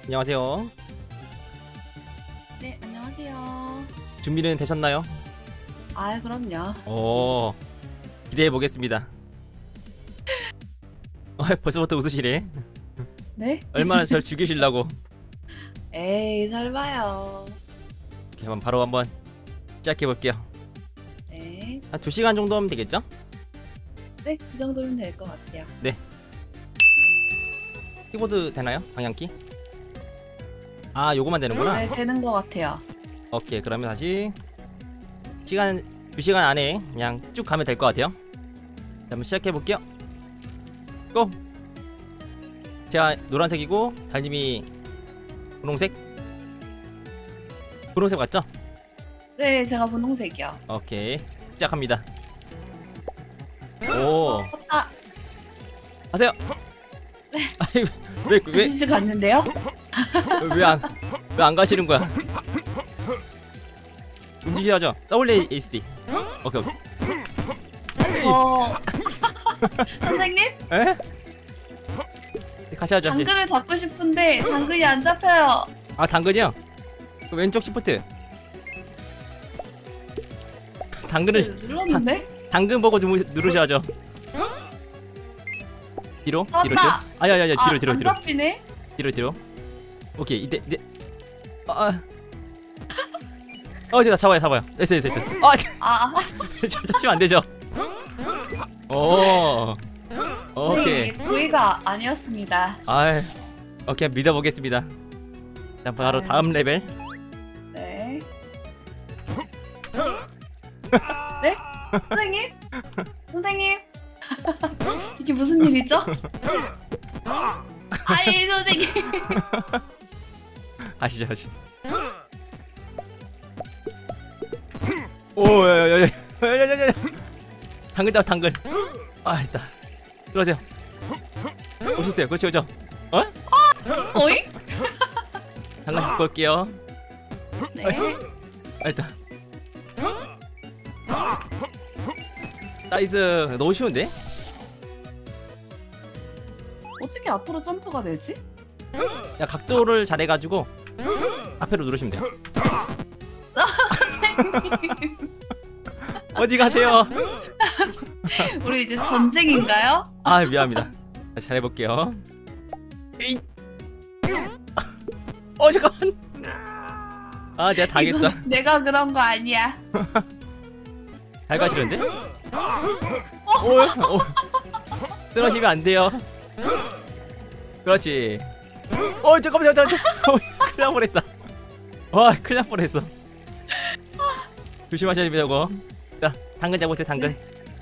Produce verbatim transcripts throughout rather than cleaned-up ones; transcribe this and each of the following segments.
안녕하세요. 네, 안녕하세요. 준비는 되셨나요? 아, 그럼요. 오, 기대해 보겠습니다. 어, 벌써부터 웃으시네. 네? 얼마나 절 죽이시려고. 에이, 설마요. 오케이, 그럼 바로 한번 시작해 볼게요. 네. 한 두 시간 정도 하면 되겠죠? 네, 그 정도면 될 것 같아요. 네. 키보드 되나요? 방향키? 아, 요거만 되는구나. 네, 되는 것 같아요. 오케이, 그러면 다시 시간 두 시간 안에 그냥 쭉 가면 될 것 같아요. 자, 한번 시작해 볼게요. 고! 제가 노란색이고 달님이 분홍색? 분홍색 맞죠? 네, 제가 분홍색이요. 오케이, 시작합니다. 오, 어, 아, 하세요. 네. 아니, 왜, 왜, 지지 갔는데요? 왜 안, 왜 안 가시는 거야? 움직여야죠. 더블유 에이치 디. 오케이, 오케이. 어... 선생님? 에? 같이 하죠. 당근을 잡고 싶은데 당근이 안 잡혀요. 아, 당근이요? 그 왼쪽 시프트. 당근을 네, 눌렀는데? 당근 보고 누, 누르셔야죠. 뒤로, 아, 뒤로, 뒤로. 아빠! 아야야야, 아, 뒤로, 뒤로, 안 뒤로, 잡히네? 뒤로, 뒤로. 오케이, 이때, 이때. 아, 아. 어, 됐다, 잡아요, 잡아요. 됐어, 됐어, 됐어. 아, 아, 잡히면 안 되죠. 오, 오케이. 네, 고의가 아니었습니다. 아, 오케이, 믿어보겠습니다. 자, 바로 아유. 다음 레벨. 네. 네? 선생님? 선생님? 이게 무슨 일이죠? 아이, 선생님. 아시죠, 아시. 오, 야야야야, 야야야야. 당근 잡, 당근. 아, 있다. 들어오세요. 오셨어요. 그렇죠, 그렇죠. 어? 어이? 당근 잡고 올게요. 네. 아, 있다. 나이스. 너무 쉬운데? 어떻게 앞으로 점프가 되지? 야, 각도를 잘해가지고 앞으로 누르시면 돼요. 선생님. 어디 가세요? 우리 이제 전쟁인가요? 아, 미안합니다. 다시 잘해볼게요. 에이. 어, 잠깐만. 아, 내가 당했다. 이거 내가 그런 거 아니야. 잘 가시는데? 오, 오. 떨어지면 안 돼요. 그렇지. 어, 잠깐만, 잠깐만, 잠깐만. 큰일 날 뻔했다. 와, 큰일 날 뻔했어. 조심하셔야 됩니다, 저거. 자, 당근 잡으세요, 당근.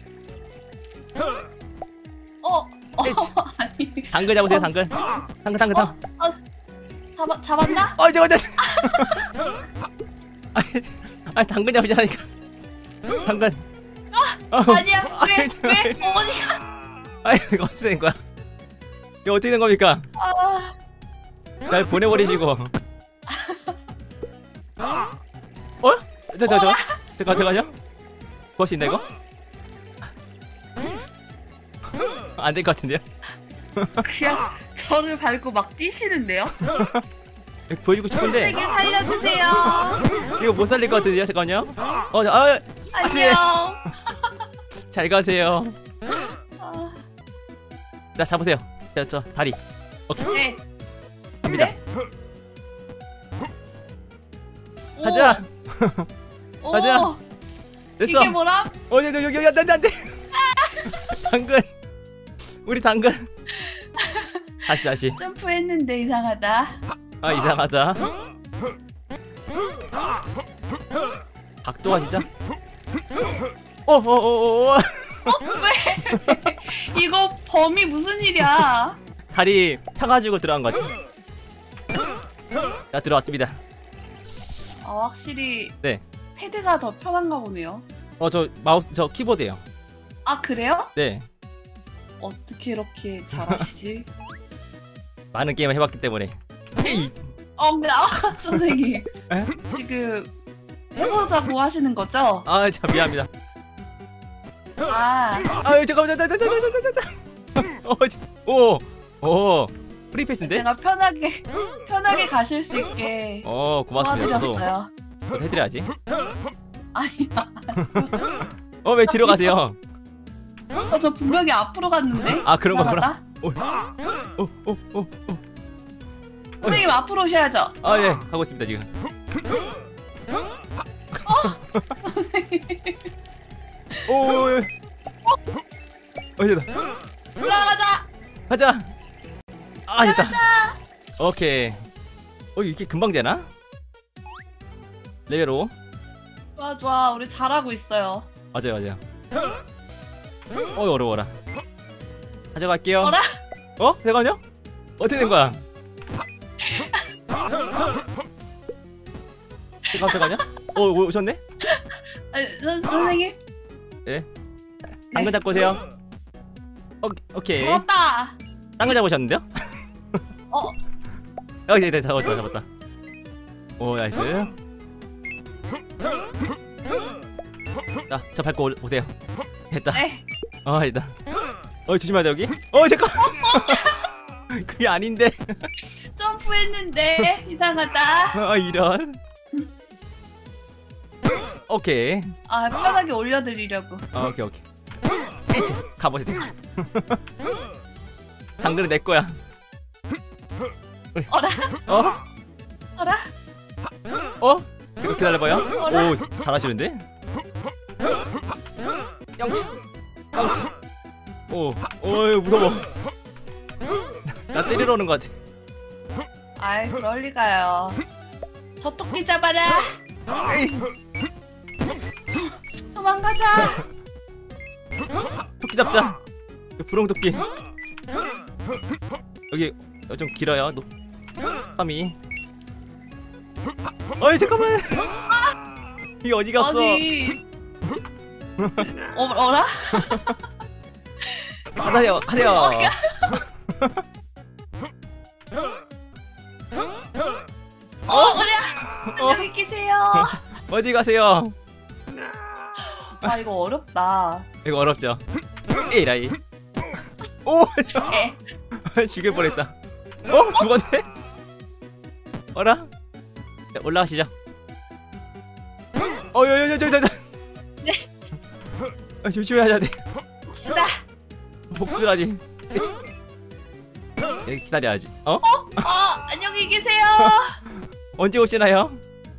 어, 어, 에이치. 아니. 당근 잡으세요, 어. 당근. 당근, 당근, 어, 당근. 어, 잡아, 잡았나? 어, 잠깐만, 잠깐만. 아니, 아니, 당근 잡으시라니까. 당근. 어, 아니야. 왜, 아니, 왜, 잠깐만. 어디야? 아니, 이거 어떻게 된 거야? 이거 어떻게 된 겁니까? 아, 날 보내버리시고. 어? 저, 저, 저. 잠깐, 잠깐요. 구할 수 있나, 이거? 안 될 것 같은데요? 그냥 저를 밟고 막 뛰시는데요? 보여주고 싶은데 선생님 살려주세요. 이거 못 살릴 것 같은데요? 잠깐만요. 어, 자, 아, 안녕. 잘 가세요. 아, 자, 잡으세요. 자, 저 다리. 오케이, 네. 갑니다. 네? 오, 가자. 오, 가자. 됐어. 이게 뭐람? 어, 여기, 여기, 여기, 안 돼, 안 돼, 안 돼. 당근. 우리 당근. 다시, 다시. 점프했는데 이상하다. 아, 이상하다. 각도가 진짜. 어, 어, 어, 어, 어. 왜? 이거 범이 무슨 일이야? 다리 펴가지고 들어간 것 같아. 자, 들어왔습니다. 아, 확실히 네. 패드가 더 편한가 보네요. 어, 저 마우스, 저 키보드예요. 아, 그래요? 네. 어떻게 이렇게 잘하시지? 많은 게임을 해봤기 때문에. 에이. 어, 근데 아, 선생님. 에? 지금 해보자고 하시는 거죠? 아, 참 미안합니다. 아, 아유, 잠깐만, 잠깐만, 잠깐만, 잠깐만, 잠깐만. 어, 오, 오, 프리패스인데? 제가 편하게 편하게 가실 수 있게 어 고맙습니다. 저도 도와드렸어요. 저도 해드려야지. 아니야. 어 왜 뒤로 가세요? 어, 저 분명히 앞으로 갔는데. 아 그런 거구나. 이상하다. 오오오오 선생님 앞으로 오셔야죠. 아 예 하고 있습니다 지금. 오. 어 됐다. 올라가자. 가자. 아 됐다. 오케이. 어 이게 금방 되나? 레벨 오. 좋아 좋아. 우리 잘하고 있어요. 맞아요 맞아요. 어 어려워라. 가져갈게요. 어라? 어? 잠깐만요. 어떻게 된 거야? 잠깐 잠깐만요. 어 오셨네? 아니, 선, 선생님. 예. 당근 잡고 오세요. 오, 오케이. 고맙다. 당근 잡으셨는데요? 어. 여기 네 잡았다 잡았다. 오 나이스. 자, 저 밟고 오, 오세요. 됐다. 네. 어 됐다. 어 조심하자 여기. 어 잠깐. 그게 아닌데. 점프했는데 이상하다. 어 이런. 오케이. 아 편하게 올려드리려고. 어, 오케이 오케이. 에이트 가보세요. 당근은 내 거야. 어라? 어? 어라? 어? 이거 기다려봐요. 어라? 오 잘하시는데? 영차 영차. 오, 오 무서워. 나 때리러 오는 거 같아. 아이 그럴 리가요. 저 토끼 잡아라. 에이, 도망가자. 토끼 잡자. 부렁 토끼. 여기 좀 길어요. 노... 삼이. 어이 잠깐만. 이게 어디 갔어? 아니. 어, 어라? 가세요, 가세요. 어, 그래. 안녕히 계세요. 어디 가세요? 아 이거 어렵다. 이거 어렵죠? 에라이. 오, 에. 죽일 뻔했다. 어, 죽었네? 어라? 자, 올라가시죠. 어, 여, 여, 여, 저, 저, 저. 네. 아, 조심해야 돼. 복수다. 복수라니. 여기 기다려야지. 어? 어, 안녕히 계세요. 언제 오시나요?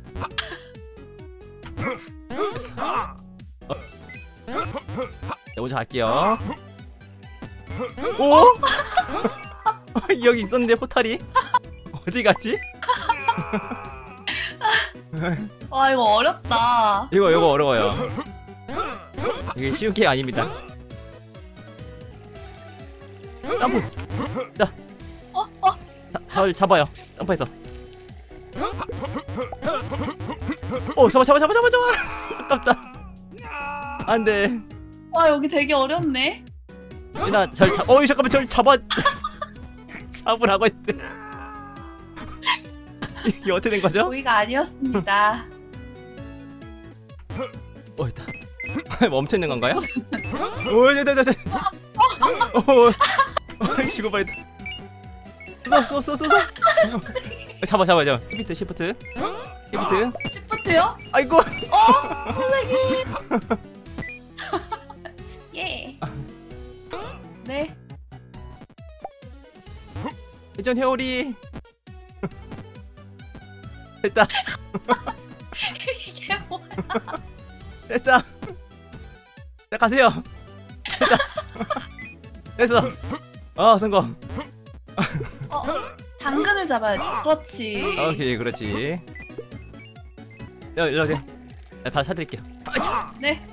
됐어. 어. 네, 오자 갈게요. 오? 여기 있었는데 포탈이 어디 갔지? 와 이거 어렵다. 이거 이거 어려워요. 이게 쉬운 게 아닙니다. 점프. 자, 어, 어. 자, 절 잡아요. 점프해서. 오, 잡아, 잡아, 잡아, 잡아, 잡아. 아깝다. 안돼. 와 여기 되게 어렵네. 진아, 절 잡. 어이 잠깐만, 절 잡아. 잡으라고 했대. 이게 어떻게 된 거죠? 고의가 아니었습니다. 어 있다. 멈춰 있는 건가요? 오, 저, 저, 저, 저. 오, 죽을 뻔했다. 쏘, 쏘, 쏘, 쏘. 잡아, 잡아, 잡아. 스피트, 시프트, 시프트. 시프트요? 아이고. 어, 선생님. 예. 네. 회전 회오리. 됐다. 이게 뭐야? 됐다. 자 가세요. 됐다. 됐어. 어 성공. 어, 당근을 잡아야지. 그렇지. 오케이 그렇지. 여 일로 오세요. 네, 바로 사드릴게요. 네.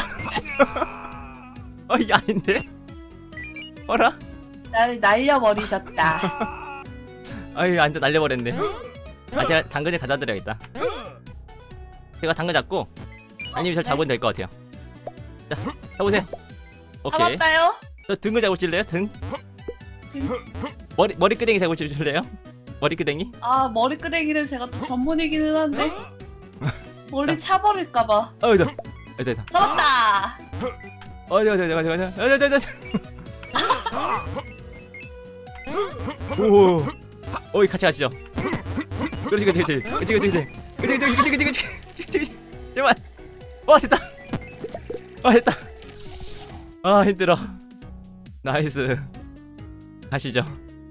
어 이게 아닌데? 어라? 날 날려버리셨다. 아유 완전 날려버렸네. 아 제가 당근을 가져다 드려야겠다. 제가 당근 잡고 아니면 절 네. 잡으면 될 것 같아요. 자 잡으세요. 오케이. 잡았다요? 저 등을 잡으실래요? 등? 등? 머리 머리끄댕이 잡으실래요? 머리끄댕이? 아 머리끄댕이는 제가 또 전문이기는 한데 머리 차버릴까봐. 어 저. 어 됐다. 잡았다. 어, 저, 저, 저, 저, 저, 저, 저, 저, 저. 오, 어이 같이 가시죠. 그렇지, 그렇지, 그렇지, 그렇지, 그렇지, 그렇지, 그렇지, 그렇지, 그렇지, 그렇지, 그렇지, 제발. 와 됐다. 와 됐다. 아 힘들어. 나이스. 가시죠.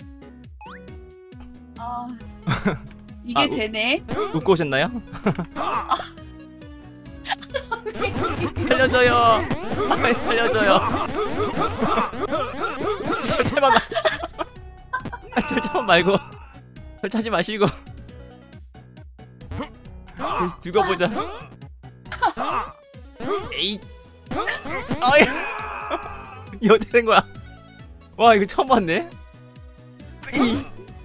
아 이게 아, 우- 되네. 웃고 오셨나요? 살려줘요. 아, 살려줘요. 절차만 마. 아, 절차만 말고 절차하지 마시고 두고 보자. 에이. 아이. 이거 어떻게 된 거야? 와 이거 처음 봤네. 이.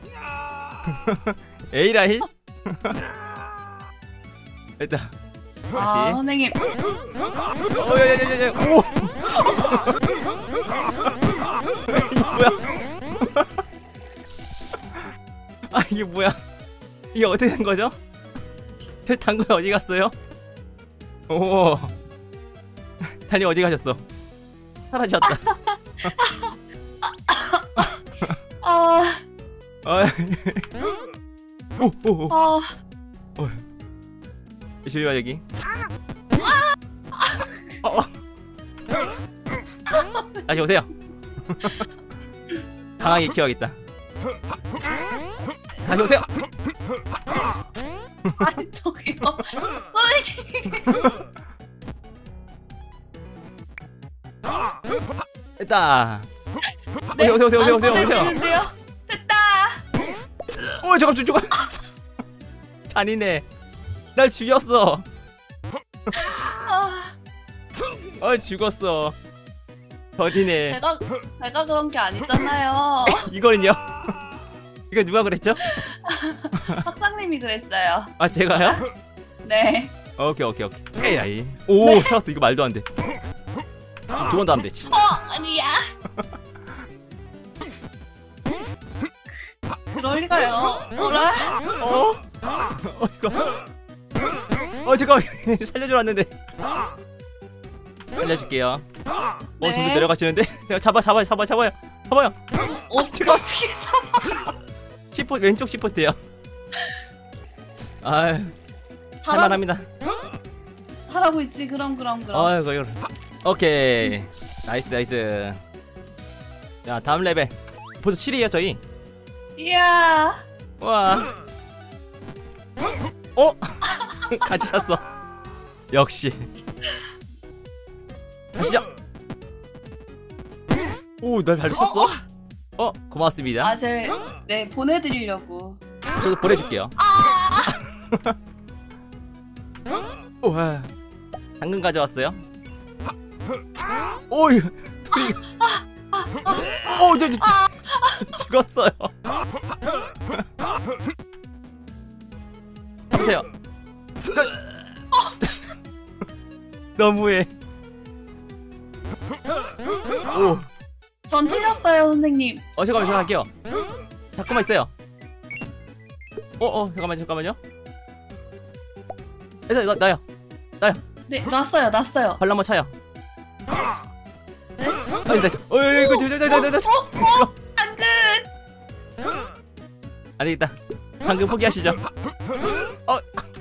에이 라인. 됐다. 아 다시. 선생님. 어, 야, 야, 야, 야, 야. 오! 이게 뭐야? 아, 이게 뭐야? 이게 어떻게 된 거죠? 제 당근 어디 갔어요? 오. 단이 어디 가셨어? 사라졌다. 아, 아. 오, 오, 오. 아, 어. 조심히 와 여기. 어, 어. 다시 오세요. 강하게 키워야겠다. 다시 오세요. 아니 저기요. 선생님. 됐다. 네, 오세요, 오세요, 오세요, 오세요, 안 오세요. 보내지는데요? 됐다. 어 잠깐 죽어. 잔인해. 날 죽였어. 아, 어 죽었어. 더디네. 제가 제가 그런 게 아니잖아요. 이거는요? 이거 누가 그랬죠? 학상님이 그랬어요. 아 제가요? 네. 오케이 오케이 오케이. 에이 오 네. 살았어. 이거 말도 안 돼. 두 번 더 하면 되지. 어 아니야. 그럴 리가요. 어라? 어? 어 이거. 어 잠깐 살려주러 왔는데. 살려줄게요. 어 네. 점점 내려가시는데? 야, 잡아 잡아 잡아 잡아요. 잡아요. 어, 제가- 어떻게 잡아? 시포 왼쪽 시포트요. 아 하라, 할만합니다. 하라고 있지. 그럼 그럼 그럼. 아이고 이거. 오케이. 나이스 나이스. 자 다음 레벨. 벌써 칠이에요 저희. 이야. 와. 어? 같이 샀어. 역시. 가시죠. 오, 날 발로 쳤어? 어, 고맙습니다. 아, 제 네 보내드리려고. 저도 보내줄게요. 와, 당근 가져왔어요. 오, 이거 둘이. 오, 저, 저 죽었어요. 보세요. 너무해. 오, 전 틀렸어요, 선생님. 어 잠깐만 제가 할게요. 잠깐만 있어요. 어, 어 잠깐만 잠깐만요. 그래서 나 나요. 네, 났어요, 났어요. 발로 한번 차요. 네? 아니, 나, 어, 이거 저, 저, 저, 저, 저, 저, 저. 당근. 안 되겠다. 방금 포기하시죠. 어.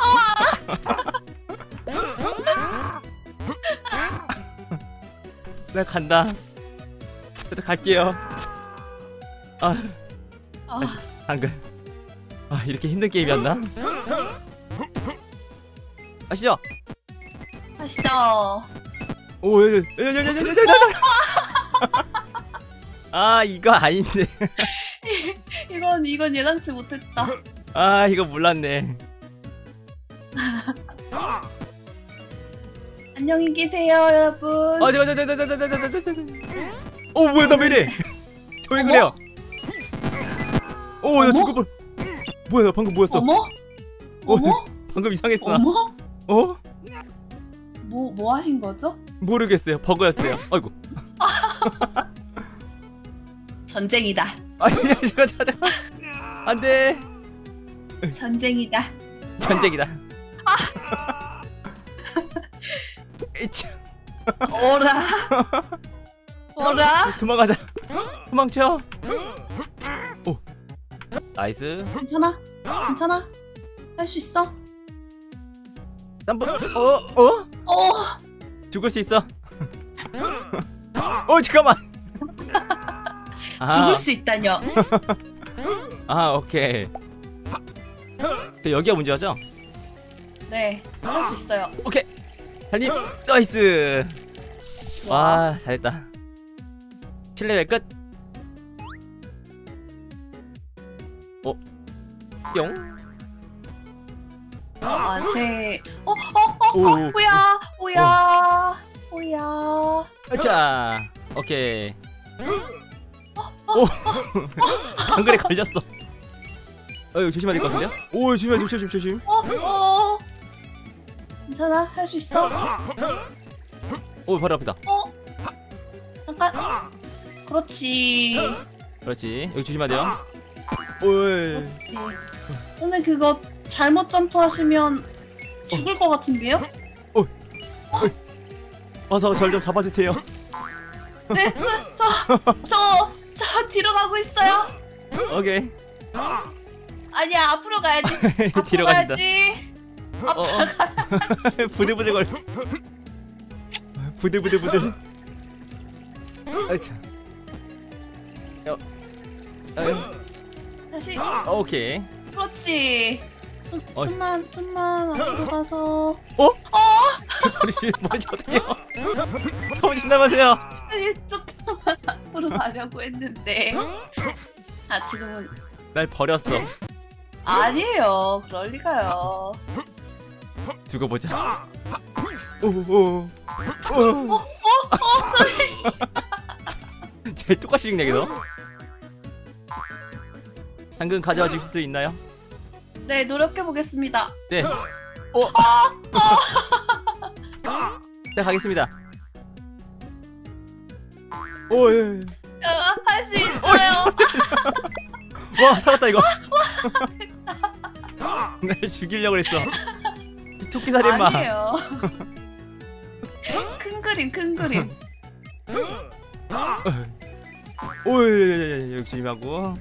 나 간다. 저도 갈게요. 아, 아, 다시 당근. 아, 이렇게 힘든 게임이었나? 아시죠? 하시죠. 오, 여, 여, 여, 여, 여, 여, 여, 여, 여. 아, 이거 아닌데. 이건 이건 예상치 못했다. 아, 이거 몰랐네. 안녕히 계세요, 여러분. 아, 잠깐, 잠깐, 잠깐, 잠깐, 잠깐, 잠깐. 오, 뭐야, 나 왜 이래? 저 왜 그래요? 오, 야, 어머? 죽어버. 뭐야, 나 방금 뭐였어? 어머? 어, 어머? 방금 이상했어. 나. 어머? 어? 뭐, 뭐 하신 거죠? 모르겠어요. 버그였어요. 아이고. 전쟁이다. 아니, 잠깐, 잠깐, 잠깐. 안 돼. 전쟁이다. 전쟁이다. 에이차. 오라. 오라. 도망가자. 도망쳐. 오. 나이스. 괜찮아? 괜찮아? 할 수 있어? 점프. 어? 어? 어. 죽을 수 있어. 어 잠깐만. 아, 죽을 수 있다뇨. 아 오케이. 그 여기가 문제죠? 네, 할 수 있어요. 오케이. 달님 나이스. 와. 와 잘했다. 칠 레벨 끝. 어? 뿅. 아, 제. 어, 어, 어, 오. 어, 뭐야, 뭐야, 뭐야. 자, 오케이. 오, 당근에 걸렸어. 어, 이거 조심해야 될 것 같은데요? 오, 조심해, 조심, 조심, 조심. 어, 어. 괜찮아, 할 수 있어. 오, 바로 앞이다. 어, 잠깐. 그렇지. 그렇지. 여기 조심해야 돼요. 오이. 그렇지. 근데 그거 잘못 점프하시면 죽을 것 같은데요? 와서 절 좀 잡아주세요. 네, 저, 저, 저 뒤로 가고 있어요. 오케이. 아니야, 앞으로 가야지. 앞으로 뒤로 가신다. 가야지. 어, 어. 부들부들 거려. 부들부들부들. 아차. 어, 아유. 다시. 오케이. 그렇지. 좀, 어. 좀만, 좀만 앞으로 가서. 어? 저 버리시 뭐지 어떡해요? 너무 신나마세요. 조금만 앞으로 가려고 했는데. 아, 지금은 날 버렸어. 아니에요. 그럴 리가요. 두고 보자. 오오 오. 제 똑같이 읽네 너. 당근 가져와 주실 수 있나요? 네, 노력해 보겠습니다. 네. 어. 네 가겠습니다. 오 예. 예. 할 수 있어요. 와 살았다 이거. 날 죽이려고 했어. 토끼 살인마. 아니에요. 큰 그림, 큰 그림. 오예 여기 조심하고.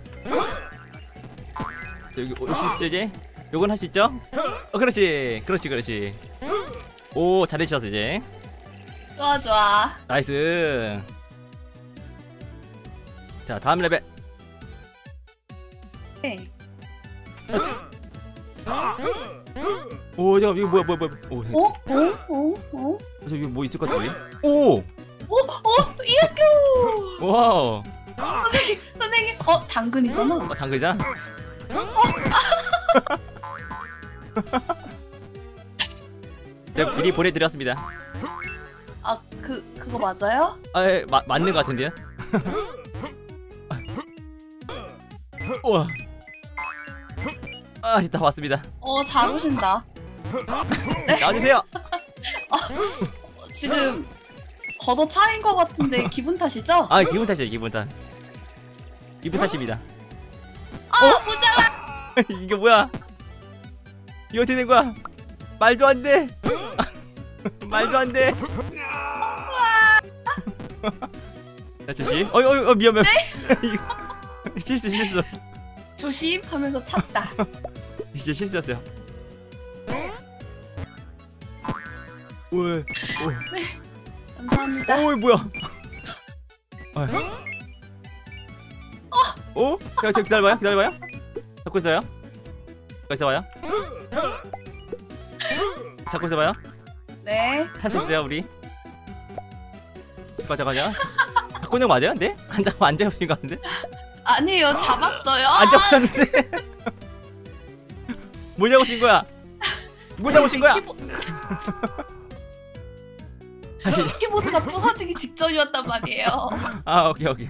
여기 올 수 있죠 이제? 요건 할 수 있죠? 어 그렇지 그렇지 그렇지. 오 잘해주셨어 이제. 좋아, 좋아. 나이스. 자 다음 레벨. 네. 오 잠깐 이거 뭐야 뭐야 뭐야. 오 어? 어? 어? 어? 저 이거 뭐 있을 것 같지? 오! 어? 어? 이학교! 와우! 선생님, 선생님. 어, 당근이잖아. 어, 당근이잖아? 제가 미리 보내드렸습니다. 아, 그, 그거 맞아요? 아, 예, 마, 맞는 것 같은데요? 우와. 아, 다 왔습니다. 어, 잘 오신다. 나와주세요! 어, 지금 걷어 차인 것 같은데 기분 탓이죠? 아, 기분 탓이에요, 기분 탓. 기분 탓입니다. 아, 모자라! 이게 뭐야? 이거 어떻게 된 거야? 말도 안 돼! 말도 안 돼! 자, 조심. 어이, 어이, 어, 미안, 미안. 이거 실수, 실수. 조심하면서 찼다. 이제 실수였어요. 오이, 오이. 감사합니다. 오이, 뭐야? 어? 야, 저 기다려봐요, 기다려봐요. 잡고 있어요. 잡고 있어봐요. 잡고 있어봐요. 네. 할 수 있어요, 우리. 가자, 가자. 잡고 있는 거 맞아요? 네? 안 잡, 안 잡힌 거 같은데? 아니에요, 잡았어요. 안 잡혔는데? 뭘 잡으신 거야? 뭘 잡으신 거야? 키보... 다시. 키보드가 부서지기 직전이었단 말이에요. 아, 오케이, 오케이.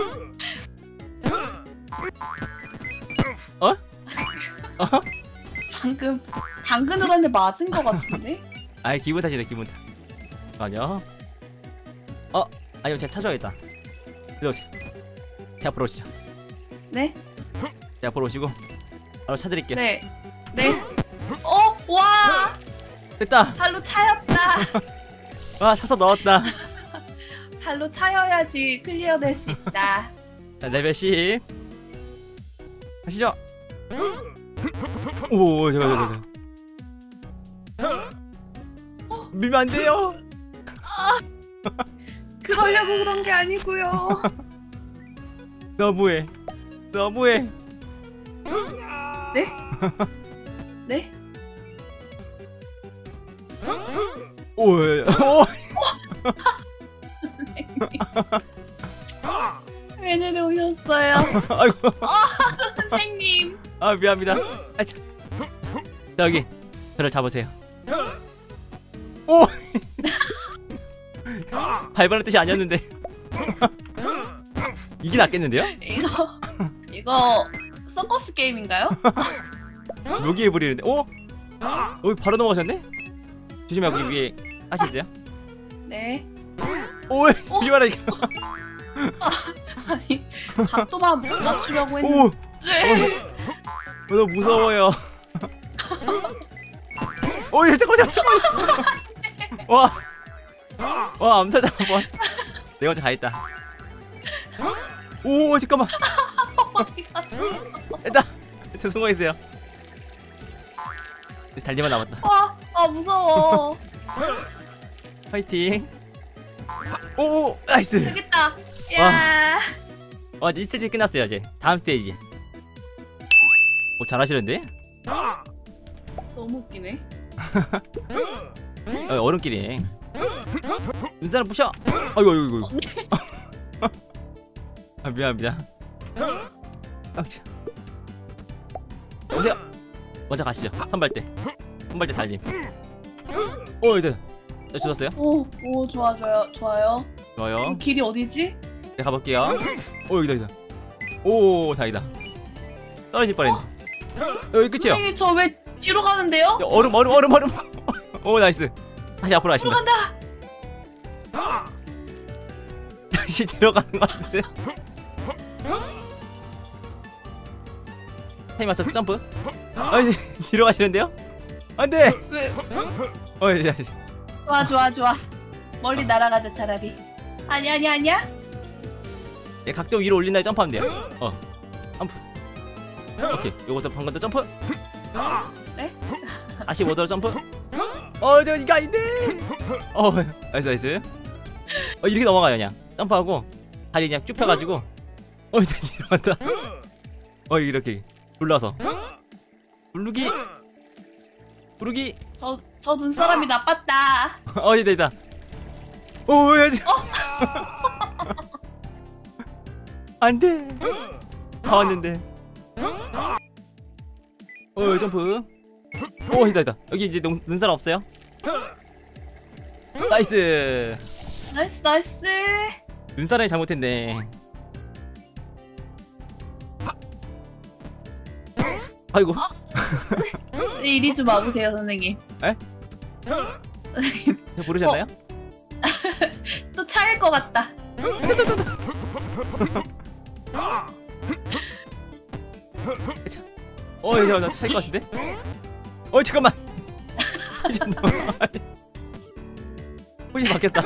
어? 어? 방금 당근을 한대 맞은 것 같은데? 아이, 기분 탓이네, 기분 탓. 아니요. 어? 아니요, 제가 찾아야겠다. 일로 오세요. 제 앞으로 오시죠. 네? 제 앞으로 오시고 바로 찾드릴게요. 네. 네. 어? 와! 됐다. 발로 차였다. 와, 차서 넣었다. 발로 차여야지 클리어 될 수 있다. 자, 레벨 십. 가시죠. 오 잠깐 잠깐 잠깐. 밀면 안 돼요. 그러려고 그런 게 아니고요. 너무해. 너무해. 네? 네? 오, 오. 왜 내려오셨어요? 아이고. 선생님. 아 미안합니다. 아 참. 여기 저를 잡으세요. 오. 발발한 뜻이 아니었는데. 이게 낫겠는데요? 이거 이거 서커스 게임인가요? 묘기해 버리는데. 오. 오 바로 넘어가셨네. 조심해 거기 위에 가시 있어요. 네. 오 조심하라 이거. 아니 각도만 맞추려고 오. 했는데. 네. 어, 너무 무서워요. 오, 야, 잠깐만, 잠깐만. 와, 와, 암살당 한번. 내가 먼저 가있다. 오, 잠깐만. 어디 갔어? 일단, 저 성공했어요. 달리만 남았다. 와, 아 무서워. 파이팅. 오, 나이스. 되겠다. 야. 와, 이제 이 스테이지 끝났어요, 이제. 다음 스테이지. 오, 잘하시는데? 너무 웃기네. 어, 얼음길이네. 눈사람 부셔. 아이고, 아이고, 아이고. 아, 미안합니다. 아, 참. 오세요. 먼저 가시죠. 선발대. 선발대 달림. 오, 이제 네, 주셨어요? 오, 오 좋아 좋아요 좋아요. 좋아요. 이 길이 어디지? 네, 가볼게요. 오, 여기다, 여기다. 오, 다행이다. 떨어질 뻔했네. 여기 끝이에요. 선생님 저 왜 뒤로 가는데요? 야, 얼음, 얼음, 얼음, 얼음. 오, 나이스. 다시 앞으로 가신다. 들어간다. 다시 들어가는 것 같은데. 타임 맞춰서 점프. 아니, 뒤로 가시는데요? 안 돼! 왜? 어, 야, 야. 좋아 좋아 좋아. 멀리 날아가자 차라리. 아니 아니 아니야? 얘 각도 위로 올린 다음에 점프하면 돼요. 어, 점프. 오케이, 요것도 방금 더 점프. 네? 다시 모더로 점프. 어, 저 이거 아닌데. 어, 나이스 나이스. 어, 이렇게 넘어가요 그냥. 점프하고 다리 그냥 쭉 펴가지고. 어, 일단 들어간다. 어, 이렇게 눌러서. 누르기. 누르기. 저 저 눈사람이 나빴다. 어, 있다 있다. 오, 야, 안 돼. 다 왔는데. 어, 점프. 오, 있다 있다. 여기 이제 눈, 눈사람 없어요? 나이스. 나이스 나이스. 눈사람이 잘못했네. 아이고. 이리 좀 와보세요 선생님. 에? 선생님 모르셨나요? 또 차일 것 같다. 어, 이거 나 차일 것 같은데? 어, 잠깐만. 손이 바뀌었다.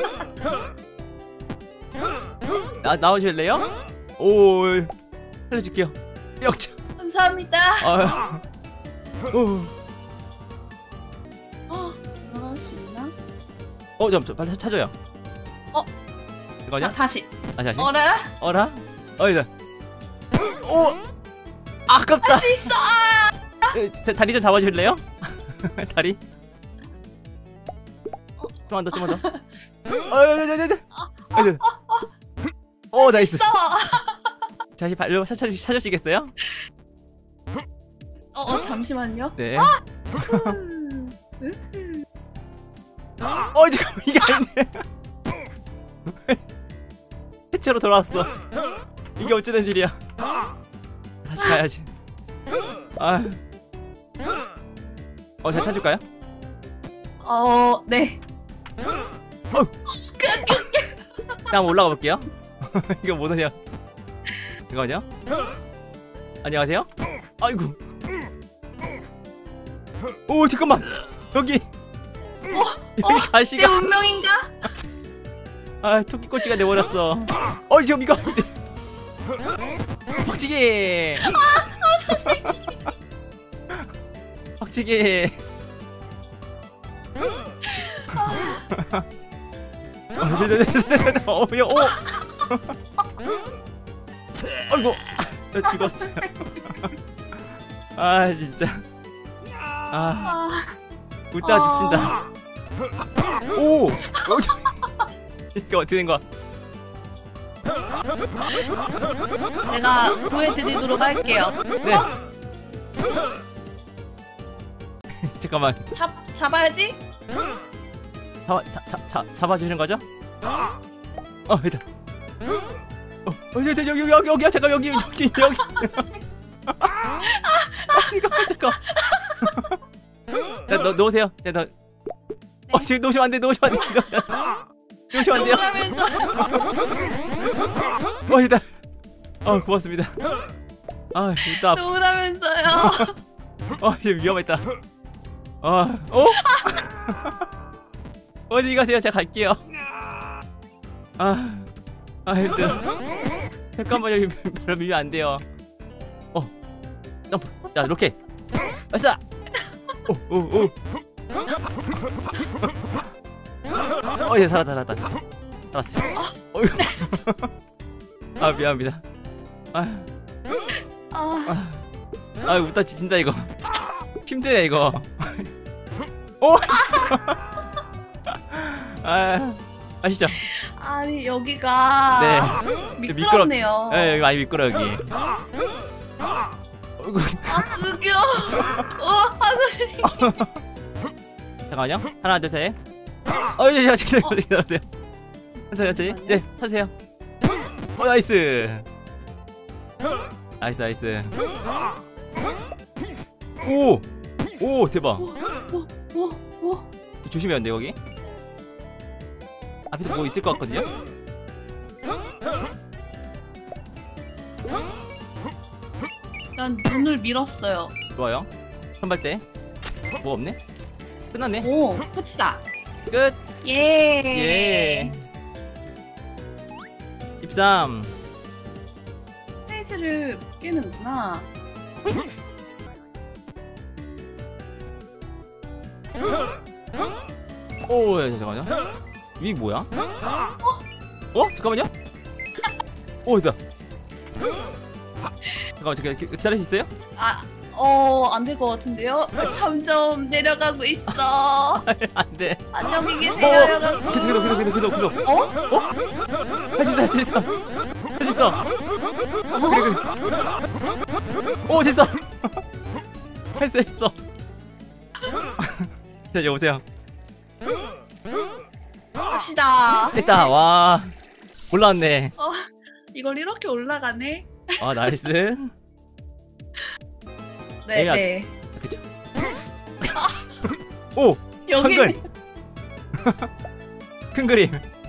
나 나오실래요? 오, 살려줄게요. 역전. 감사합니다. 아, 오. 어, 나갈 수 있나? 어, 잠깐, 빨리 찾아요. 어? 이거냐? 아, 다시. 다시 다시. 어라? 어라? 어이다. 오, 아깝다. 할 수 있어. 아! 에, 자, 다리 좀 잡아주실래요? 다리. 좀만 더, 좀만 더. 어, 야, 야, 야, 야, 야. 아, 야. 오, 나이스. 있어. 다시 발로 찾아 찾으시겠어요? 어, 어 잠시만요. 네. 음, 음. 어, 잠깐 이게 아닌데. 해체로 돌아왔어. 이게 어찌된 일이야? 다시 가야지. 아. 어, 제가 찾을까요? 어, 네. 어. 그냥 올라가 볼게요. 이거 뭐더냐? 이거냐? 안녕하세요? 아이고. 오, 잠깐만. 여기. 여기 내 가시가. 운명인가? 아, 토끼꼬치가 돼버렸어. 어, 저 이거. 박치기. 아, 확치기. 어, 야, 오. 아이고, 나 죽었어요. 아, 진짜. 아, 아, 웃다가 지친다. 오, 오, 이게 어떻게 된 거야? 내가 구해드리도록 할게요. 네. 잠깐만. 잡 잡아야지. 잡아, 자, 자, 자, 잡아주시는 거죠? 어, 일단. 어, 어, 여기, 여기, 여기, 여기, 여기야, 잠깐, 여기, 여기, 여기. 아, 잠깐, 잠깐. 자, 너 놓으세요. 자, 너. 어, 지금 놓으시면 안 돼, 놓으시면 안 돼. 놓으시면 안 돼요. 놓으라면서. 어, 일단. 어, 고맙습니다. 아, 일단. 놓으라면서요. 어, 지금 위험했다. 어, 어? 어디 가세요? 제가 갈게요. 아, 아 힘들어. 잠깐만요. 별로 밀면 안 돼요. 어, 점프. 자, 로켓. 아싸. 오, 오, 오. 어, 예, 살았다, 살았다. 살았어요. 어휴. 아, 미안합니다. 아, 아, 아, 아, 웃다 지친다 이거. 힘드네 이거. 오. 아, 아시죠? 아니 여기가 네. 미끄럽네요. 네, 여기 많이 미끄러 여기. 어이구. 아, 그겨. 어, 아, 잠깐만요. 하나, 둘, 셋. 어, 예, 예, 지금 기다려주세요. 천천히, 천천히. 네, 타주세요. 어, 나이스. 나이스, 나이스. 오, 오, 대박. 오, 오, 오. 조심해야 돼 여기. 앞에서 뭐 있을 것 같거든요. 난 눈을 밀었어요. 좋아요. 선발대. 뭐 없네? 끝났네. 오, 끝이다. 끝. 예. 예. 입삼. 스테이지를 깨는구나. 오, 야, 잠깐만요. 위 뭐야? 어? 잠깐만요. 오, 있다. 잠깐만, 잠깐 기- 기다릴 수 있어요? 아, 어, 안 될 것 같은데요? 점점 내려가고 있어. 안 돼. 안녕히 어, 계세요, 어. 여러분. 계속, 계속, 계속, 계속, 계속, 계속. 어? 어? 할 수 있어, 할 수 있어. 할 수 있어. 그래, 그래. 오, 됐어. 했어, 했어. 자, 여보세요. 갑시다. 됐다. 와, 올라왔네. 어, 이걸 이렇게 올라가네? 아, 나이스. 네, 에이야. 네. 그쵸. 오, 여기 한글. 큰 그림.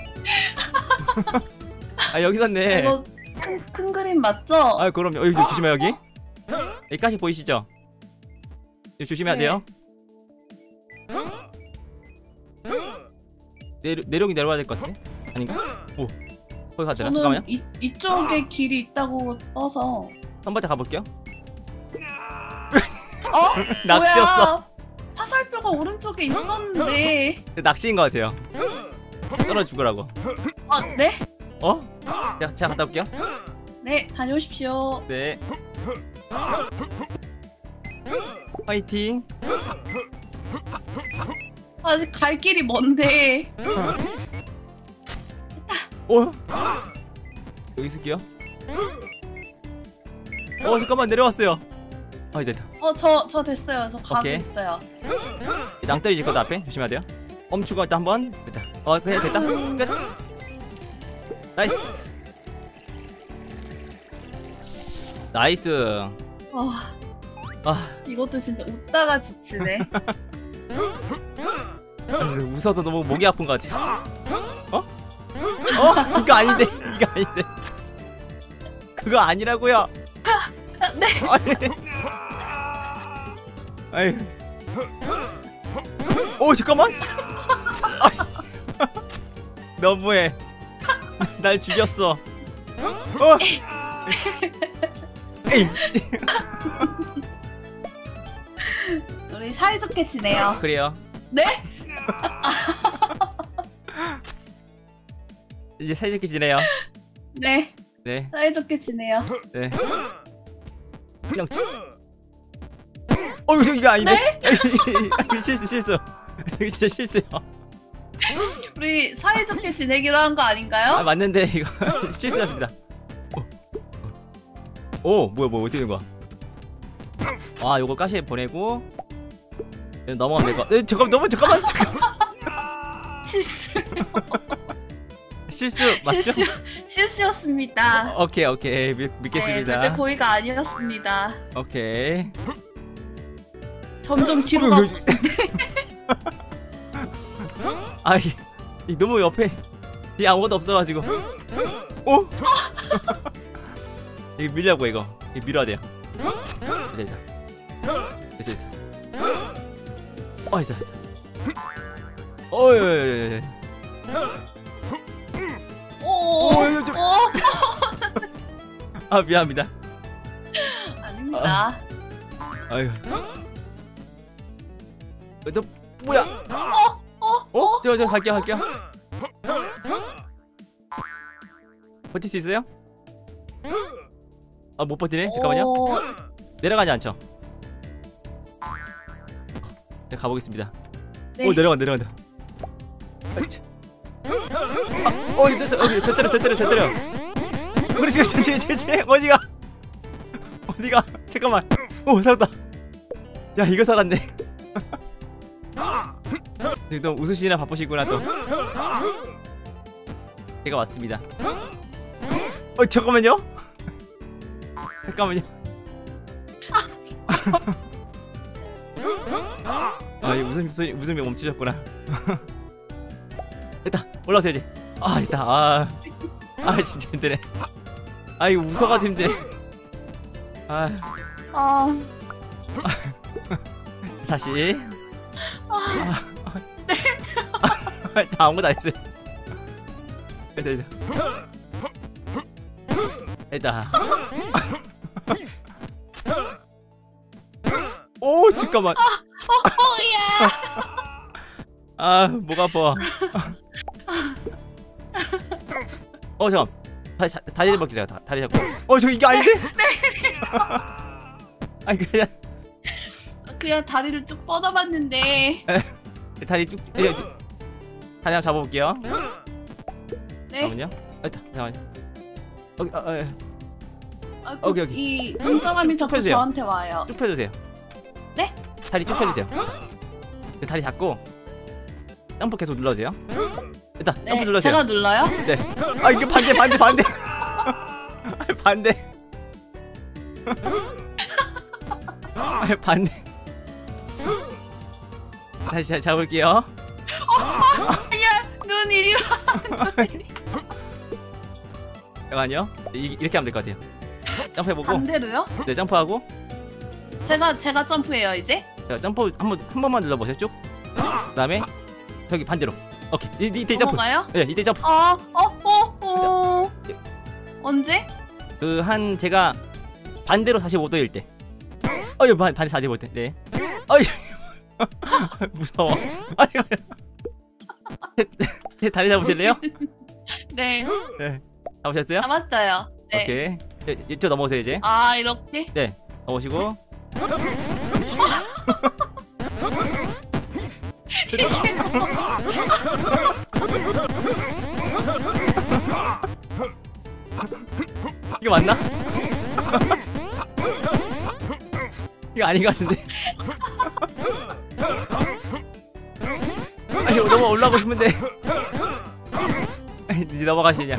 아, 여기 섰네. 이거 큰, 큰 그림 맞죠? 아, 그럼요. 여기 조심해 여기. 여기까지 보이시죠? 여기 조심해야 네. 돼요. 내려 내려기 내려가야 될 것 같아. 아닌가? 오, 거기 가더라. 저는 잠깐만요. 이, 이쪽에 길이 있다고 떠서. 선발대 가볼게요. 어? 낚시였어. 뭐야? 화살표가 오른쪽에 있었는데. 낚시인 것 같아요. 떨어 죽으라고. 어, 네? 어? 자, 제가 갔다 올게요. 네, 다녀오십시오. 네. 화이팅. 아직 갈 길이 먼데. 어? 여기 있을게요. 어, 잠깐만 내려왔어요. 아, 이제 됐다. 어, 저, 저 됐어요. 저 가고 오케이. 있어요. 낭떠러지 있거든 앞에. 조심해야 돼요. 멈추고 일단 한번. 됐다. 어, 그래 됐다. 끝. 나이스. 나이스. 어, 아, 이것도 진짜 웃다가 지치네. 웃어서 너무 목이 아픈 것 같아. 어? 어? 이거 아닌데. 이거 아닌데. 그거 아니라고요. 네. 아이. 아이. 오, 잠깐만. 아이. 너무해. 날 죽였어. 어? 에이. 우리 사이좋게 지내요. 그래요. 네? 이제 사이좋게 지내요. 네. 네. 사이좋게 지내요. 네. 그냥 치. 어 이거 이거 아닌데? 네? 이거 실수 실수. 이거 진짜 실수요. 우리 사이좋게 지내기로 한 거 아닌가요? 아 맞는데 이거 실수였습니다. 오 뭐야 뭐 어떻게 된 거야? 아 요거 가시에 보내고 넘어가면 될 거. 에 잠깐 너무 잠깐만 잠깐만. 실수. 실수 맞죠? 실수. 실수였습니다. 오케이 오케이 믿, 네, 믿겠습니다. 절대 고의가 아니었습니다. 오케이. 점점 뒤로 어, 가고. 아 이, 이 너무 옆에 뒤에 아무것도 없어가지고. 오. 이거 밀려고 이거. 이거 밀어야 돼요. 됐다 됐어 됐어. 어 됐다 됐다. 어이. 오. 오, 이거 좀- 오. 아 미안합니다. 아닙니다. 아유. 너 뭐야? 어? 어? 어? 저 저 갈게요 갈게요. 버틸 수 있어요? 아 못 버티네. 잠깐만요. 오. 내려가지 않죠? 네, 가보겠습니다. 네. 오 내려간다 내려간다. 아이차. 아, 어, 저, 저, 저, 저 때려, 저 때려, 저 때려. 그렇지, 그렇지, 그렇지, 그렇지. 어디가? 어디가? 잠깐만. 오, 살았다. 야, 이거 살았네. 지금 또 웃으시느라 바쁘시구나 또. 제가 왔습니다. 어, 잠깐만요. 잠깐만요. 아, 이 웃음 소리, 웃음이 멈추셨구나. 됐다, 올라오세요 이제. 아, 됐다. 아, 아 진짜 힘드네. 아, 이거 웃어가지고 힘드네. 아, 아. 다시. 아. 아, 저 아무것도 안 했어요. 됐다, 됐다. 됐다. 오, 잠깐만. 오예. 아, 목 아파. 어, 잠깐. 다리, 자, 다리 잡을게, 제가. 다, 다리 잡고. 어, 저거 이게 아닌데? 아니, 그냥. 그냥 다리를 쭉 뻗어봤는데. 다리 쭉. 예, 쭉. 다리 한번 잡아볼게요. 네. 잠깐만요. 아, 다, 잠깐만요. 어, 아, 아, 예. 아, 오케이, 오케이. 이 눈사람이 자꾸 펴주세요. 저한테 와요. 쭉 펴주세요. 네? 다리 쭉 펴주세요. 그 다리 잡고 점프 계속 눌러주세요. 됐다. 네. 점프 눌러주세요. 제가 눌러요? 네. 아, 이게 반대, 반대, 반대. 아, 반대. 아, 반대. 다시 자, 잡을게요. 야, 눈 이리 와. 눈 이리 와. 잠깐만요. 이, 이렇게 하면 될 것 같아요. 점프해보고. 반대로요? 네, 점프하고. 제가 제가 점프해요 이제. 자, 점프 한번 한 번만 눌러보세요. 쭉. 그다음에 저기 반대로. 오케이. 이, 이, 이때 점프. 넘어가요? 네, 이때 점프. 어, 어, 어, 어. 언제? 그 한 제가 반대로 사십오 도일 때. 어이 반 반대 사십오 때. 네. 어이 무서워. 아니 제, 제 다리 잡으실래요? 네. 네. 잡으셨어요? 잡았어요. 네. 오케이. 네, 이쪽 넘어오세요 이제. 아 이렇게? 네. 넘어오시고. 이거 맞나? 이거 아닌 것 같은데. 아니 넘어 올라가고 싶은데. 아니 이제 넘어가시냐?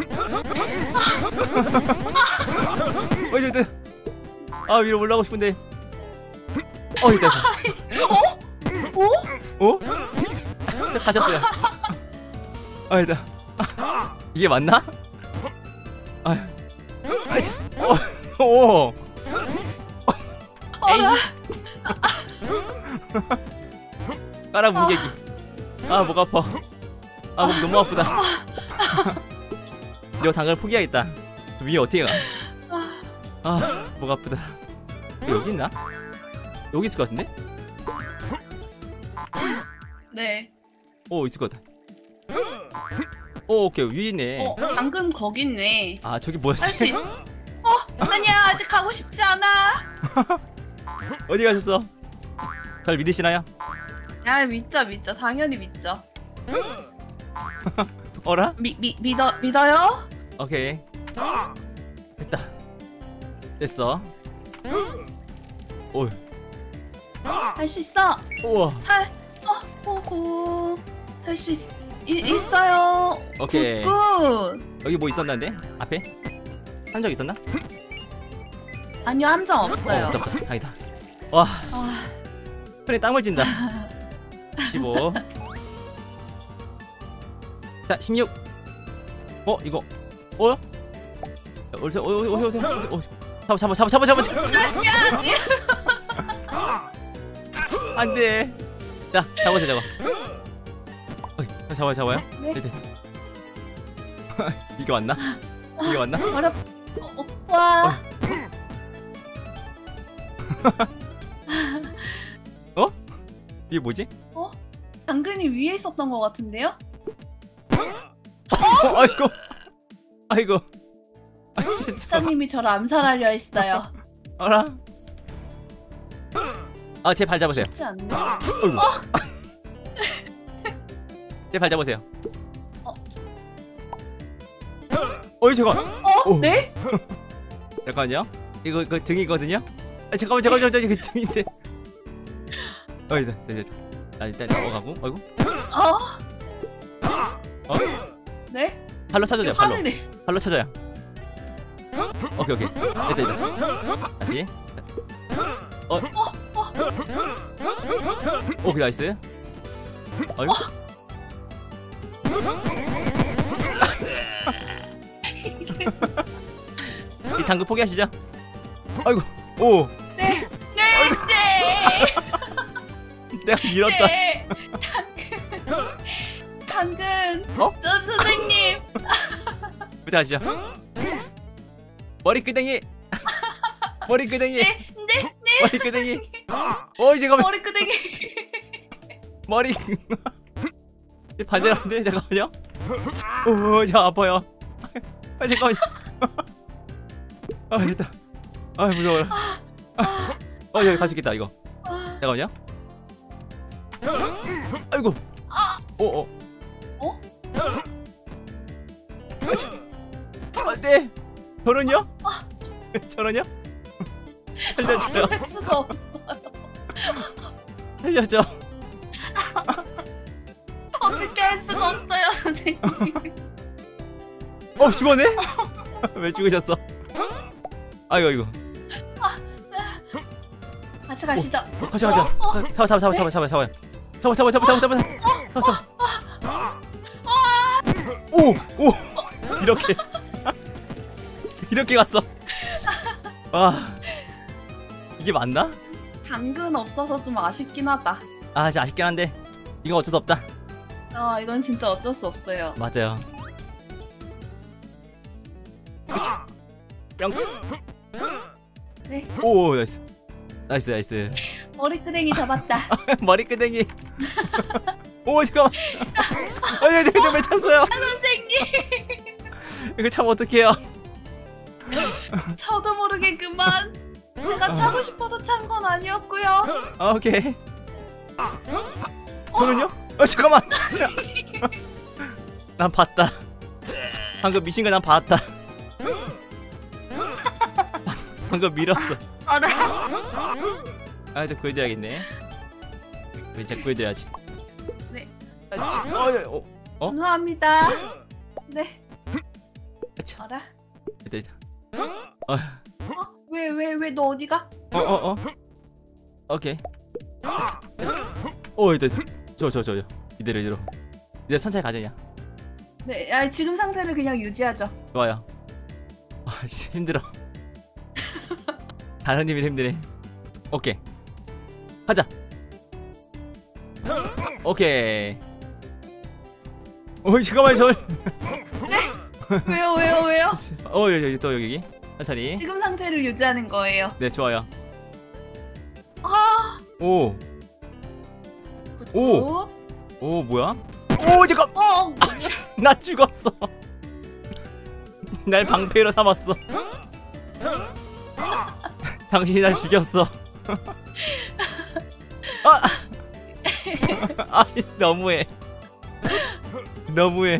어쨌든 아 위로 올라가고 싶은데. 어 됐다. 어? 어? 저 갇혔어요. 아 됐다. 이게 맞나? 아, 아, 참. 어, 오. 어, 나... 까라 무게기. 아, 목 아파. 아, 목 너무 아프다. 이거 당근 포기하겠다. 위에 어떻게 가? 아, 목 아프다. 여기 있나? 여기 있을 것 같은데? 네. 오 있을 것 같아. 오 오케이 위에 있네. 어, 당근 거기 있네. 아 저기 할 수 뭐였지? 있... 어, 아니야 아직 가고 싶지 않아. 어디 가셨어? 잘 믿으시나요? 야 믿죠 믿죠 당연히 믿죠. 어라? 미, 미, 믿어, 믿어요? 오케이 됐다. 됐어. 오 할 수 있어. 우와. 할, 어, 오호. 할 수 있, 이, 있어요. 오케이. 굿굿. 여기 뭐 있었는데? 앞에? 함정 있었나? 아니요 함정 어 없어요. 없다 없다. 다행이다. 와 아, 손에 땀을 찐다. 십오. 자 십육. 어 이거 어? 오세요 오세요 오세요 오세요. 잡아 잡아 잡아 잡아 잡아 잡아. 안돼. 자 잡아보세요 잡아. 어이, 잡아요 잡아요. 네. 네, 네. 이게 왔나? 이게 왔나? 어렵. 어, 어, 와. 어? 이게 뭐지? 어? 당근이 위에 있었던 것 같은데요? 어, 아이고 아이고 아 실수. 기사님이 저를 암살하려 했어요. 알아? 아 제 발 잡으세요. 쉽지 않네. 어이구. 제 발 잡으세요. 어. 어이 잠깐. 어? 오. 네? 잠깐만요. 이거 그 등이거든요. 아 잠깐만 잠깐만 잠깐만 이거 등인데. 어이 네 네. 아 일단 넘어가고. 어이구. 어? 어? 네? 발로 찾아줘요. 발로. 화를 내. 발로 찾아요. 오케이 오케이. 됐다 됐다. 다시. 어. 오케이 나이스. 어이구. 이 당근 포기하시죠. 아이고. 오. 네. 네. 내가 네. 밀었다. 네. 당근. 당근. 어? 저 선생님. 부탁하시죠. 머리끄댕이. 머리끄댕이. 네. 네. 머리끄댕이. 어이 잠깐만. 머리끄댕이. 머리. 반대로 안돼. 잠깐만요. 오저 아파요. 아 잠깐만요. 아 됐다. 아 무서워라. 아, 어 여기 갈 수 있겠다 이거. 잠깐만요. 아이고. 어 어. 어? 아, 네. 저는요? 저는요? 살려줘요. 할 수가 없어요. 살려줘. 어떻게 할 수가 없어요, 선생님. 어 죽었네? 왜 죽으셨어? 아이고 이거. 같이 가시죠. 어, 가자 가자. 잡아 잡아 잡아 잡아 잡아 잡아. 잡아 잡아 잡아 잡아 잡아. 잡아 잡아. 오! 오! 이렇게 이렇게 갔어. 와 이게 맞나? 당근 없어서 좀 아쉽긴 하다. 아 진짜 아쉽긴 한데 이건 어쩔 수 없다. 어, 이건 진짜 어쩔 수 없어요. 맞아요. 그치? 명치. 네. 오 나이스 나이스 나이스. 머리끄댕이 잡았다. 머리끄댕이. 오 잠깐만. 아니 아니 좀 맺혔어요. 선생님. 이거 참 어떡해요. 저도 모르게 그만. 제가 차고 싶어서 찬 건 아니었고요. 아, 오케이. 저는요? 어 잠깐만. 난 봤다. 방금 미신 거 난 봤다. 방금 밀었어. 알아. 아, 이제 구해드려야겠네. 이제 구해드려야지. 네. 아, 치, 어, 어, 어? 감사합니다. 네. 아차. 알아. 됐다, 됐다. 어, 어? 왜, 왜, 왜, 너 어디가? 어, 어, 어. 오케이. 아차, 아차. 어, 됐다. 저, 저, 저, 저. 이대로, 이대로. 이대로 천천히 가자, 그냥. 네, 아, 지금 상태를 그냥 유지하죠. 좋아요. 아, 씨, 힘들어. 다른 님이 힘드네. 오케이. 가자. 오케이. 어이 잠깐만 저. 왜요, 왜요, 왜요? 어 여기 여기 또 여기 천천히. 지금 상태를 유지하는 거예요. 네 좋아요. 아, 오. 굿, 오. 굿. 오 뭐야? 오 잠깐. 어, 나 죽었어. 날 방패로 삼았어. 당신이 날 죽였어. 아, 아, 너무해. 너무해.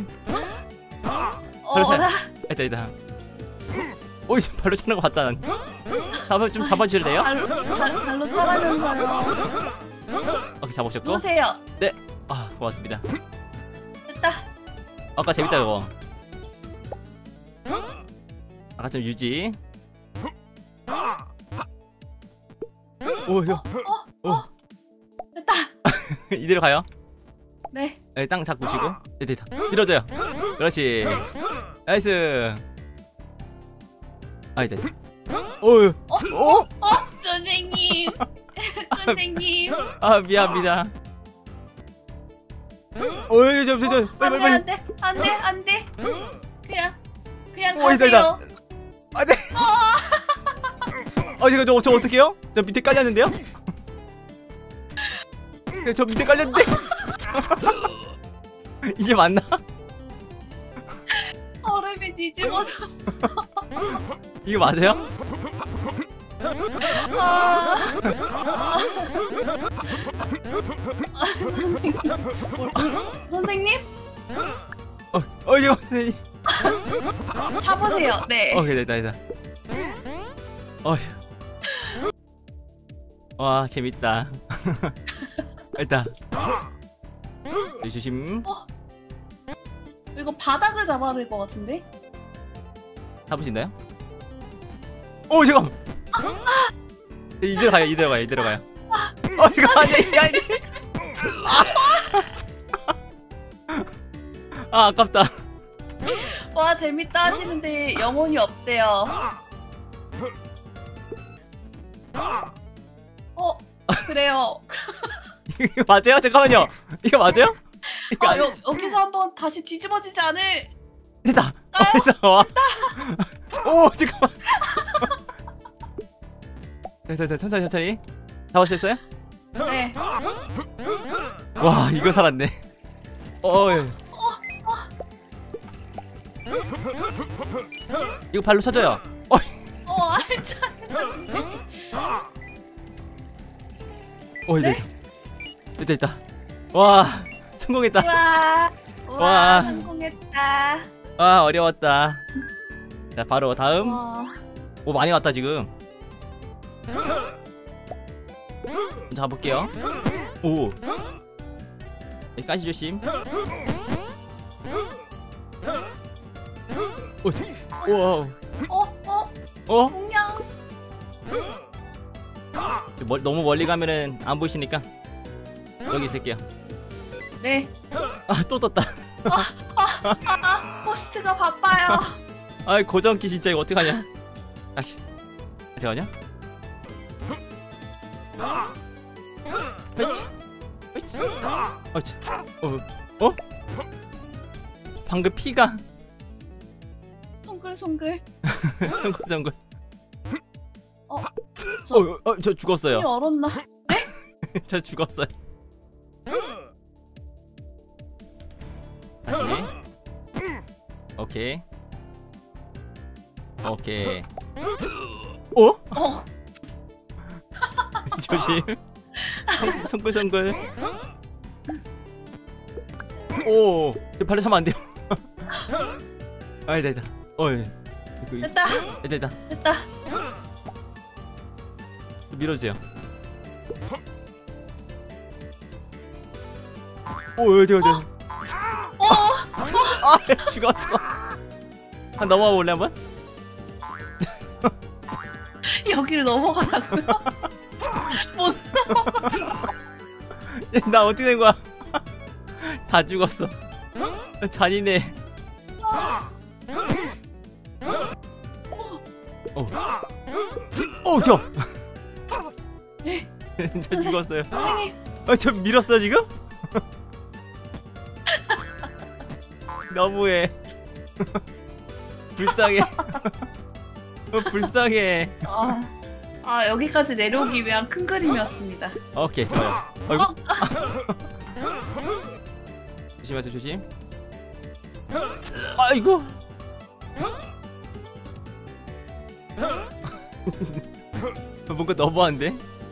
어라. 있다 있다. 오, 발로 차는 거 봤다 난. 잡아 좀 잡아주실래요? 발로, 발, 발로 차라면서요. 오케이 잡으셨고. 누세요. 네. 아 고맙습니다. 됐다. 아까 재밌다 이거. 아까 좀 유지. 오 형. 오. 됐다. 이대로 가요. 네. 네, 땅 잡고 치고. 네, 됐다. 밀어줘요. 그렇지. 나이스. 아 이제. 오. 오. 어, 선생님. 선생님. 아 미안합니다. 오이 저 저 저 빨리 빨리. 안돼 안돼 안돼. 그냥 그냥 오, 있다, 가세요. 안돼. 아 이거 저, 저 어떡해요? 저 밑에 깔렸는데요? 저 밑에 깔렸는데. 이게 맞나? 얼음이 뒤집어졌어. 이게 맞아요? 아, 선생님 어, 어 이거 선생님. 잡으세요. 네. 어, 됐다, 됐다. 어휴. 와, 재밌다. 됐다. 네, 조심. 이거 바닥을 잡아야 될 것 같은데? 잡으신다요? 오, 잠깐. 이대로 가요, 이대로 가요, 이대로 가요. 어, 이거 안 돼, 이거 안 돼. 아, 아깝다. 와 재밌다 하시는데 영혼이 없대요. 어 그래요. 이거 맞아요? 잠깐만요. 이거 맞아요? 이거 아 아니- 여, 여기서 한번 다시 뒤집어지지 않을. 됐다. 어, 됐다. 와. 오, 잠깐만. 됐다, 됐다. 천천히, 천천히. 잡으셨어요? 네. 와, 이거 살았네. 어, 예. 이거 발로 쳐줘요. 어, 어 알죠. 어, 네? 됐다. 됐다, 됐다. 와, 성공했다. 우와. 우와 와. 성공했다. 아, 어려웠다. 자, 바로 다음. 와. 오, 많이 왔다 지금. 좀 잡을게요. 오. 여기 가시 조심. 오, 우와. 어 어. 어? 공룡. 멀, 너무 멀리 가면은 안 보이시니까 여기 있을게요. 네. 아, 또 떴다. 아 호스트가 바빠요. 아이, 고정키 진짜 이거 어떡하냐. 다시. 잠깐만요. 그렇지. 그렇지. 그렇지. 어? 어? 방금 피가 송글송글. 송글송글. 어. 저 어, 어, 저 죽었어요. 문이 얼었나? 저 죽었어요. 다시. 오케이. 오케이. 어? 어. 조심. 송- 송글송글. 오, 발로 차면 안 돼요. 아, 됐다. 어, 예. 이거, 됐다. 이거, 됐다. 됐다. 밀어주세요. 오, 여기, 여기, 여기. 어. 아, 죽었어. 한 넘어가 볼래 한번? 여기를 넘어가라고요? 못 나 어떻게 된 거야? 다 죽었어. 잔인해. 어. 어, 저. 예? 저 죽었어요. 선생님. 아, 저 밀었어 지금? 너무해. 불쌍해. 어, 불쌍해. 아, 아 여기까지 내려오기 위한 큰 그림이었습니다. 오케이, 좋아요. 아이고. 어? 조심하세요 조심. 아이고. 뭔가 너무한데?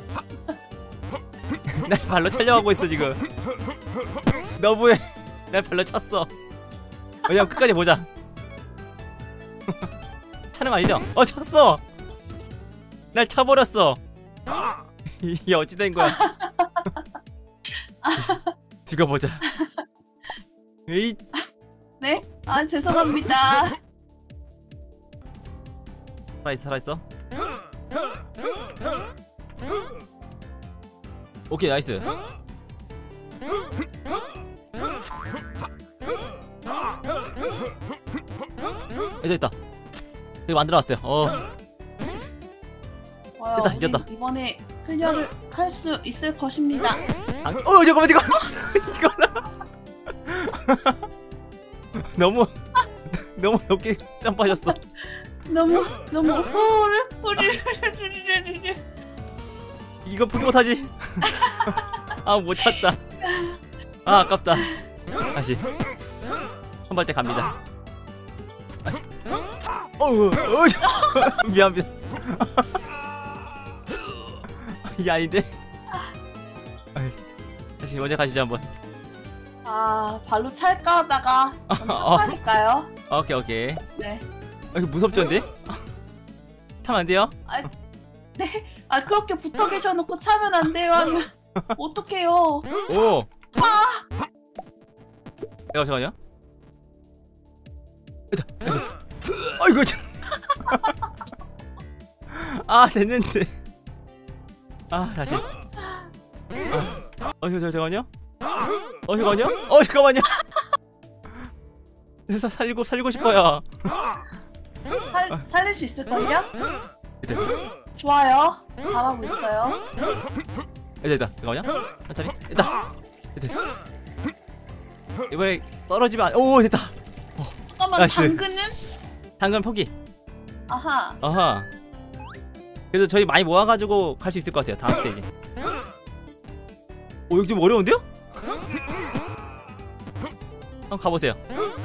날 발로 찰려가고 있어 지금. 너무해. 날 발로 찼어. 왜냐면 끝까지 보자. 차는 거 아니죠? 어 찼어. 날 차버렸어. 이게 어찌 된 거야? 두고 보자. 에이. 네? 아 죄송합니다. 살아있어 살아있어. 오케이 나이스. 됐다 됐다. 여기 만들어놨어요. 어 와요, 됐다, 우린 이겼다. 이번에 클리어를 할 수 있을 것입니다. 당... 어 잠깐만 잠깐만. 이거라. 너무 너무 높게 점프하셨어. 너무 너무 후를 후를 이거 포기 못하지. 아 못 찾다. 아 아깝다. 다시 선발대 갑니다. 어우 어, 미안 미안. 이게 아닌데. 아이, 다시 먼저 가시죠 한번. 아 발로 찰까 하다가 어. 하니까요. 오케이 오케이. 네. 아, 이거 무섭던데? 타면 안 돼요? 아, 네. 아 그렇게 붙어 계셔놓고 차면 안 돼요 하면 어떡해요. 오. 아. 잠깐만요. 됐다. 됐다. 아이고 참. 아 됐는데. 아 다시. 아. 어 잠깐 잠깐만요. 어 잠깐만요. 어 잠깐만요. 그래서 살고 살고 싶어요. 살 살릴 수 있을걸요? 됐다. 좋아요. 잘하고 있어요. 됐다. 잠깐만요. 천천히. 됐다. 됐다. 이번에 떨어지면 안... 오 됐다. 잠깐만 나이스. 당근은? 당근 포기. 아하. 아하. 그래서 저희 많이 모아가지고 갈 수 있을 것 같아요. 다음 스테이지. 오 여기 좀 어려운데요? 한번 가보세요.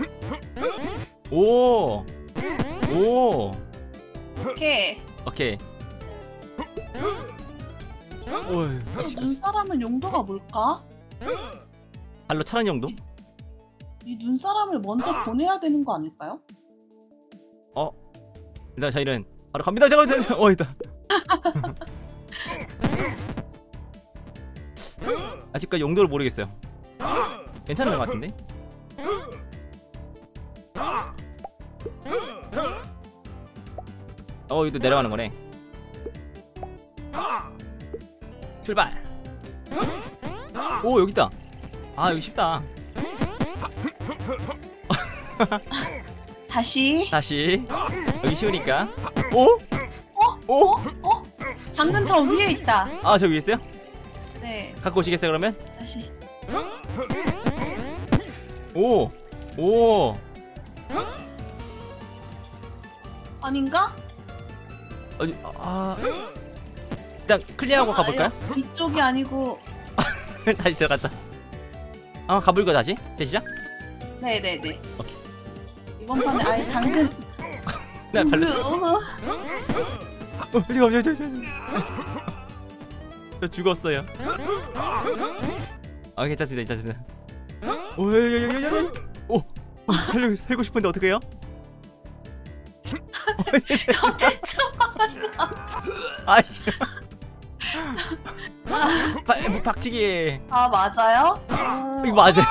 오. 오. 오케이. 오케이. 오. 눈사람은 용도가 뭘까? 발로 차는 정도? 이 눈사람을 먼저 보내야 되는 거 아닐까요? 어. 일단 저희는 바로 갑니다. 잠깐만. 어 있다. 아직까지 용도를 모르겠어요. 괜찮은 것 같은데? 어 여기도 내려가는 거네. 출발. 오 여기 있다. 아 여기 쉽다. 다시. 다시 여기 쉬우니까. 오? 어? 오? 어? 어? 당근 저 위에 있다. 아 저 위에 있어요? 네. 갖고 오시겠어요 그러면? 다시. 오! 오! 아닌가? 어디 아 일단 클리어하고 가볼까요? 아, 이쪽이 아니고. 다시 들어갔다. 아 가볼까 다시? 제 시작? 네네네. 오케이. 이번 판에 아예 당근. 나 발로. 으, 어 잠깐만 저, 저, 저, 저 죽었어요. 아 괜찮습니다 괜찮습니다. 오야야야야야. 오, 오 살려 살고 싶은데 어떡해요? 저 대충 말라. 아이. 박 박치기. 아 맞아요? 어, 이거 맞아요.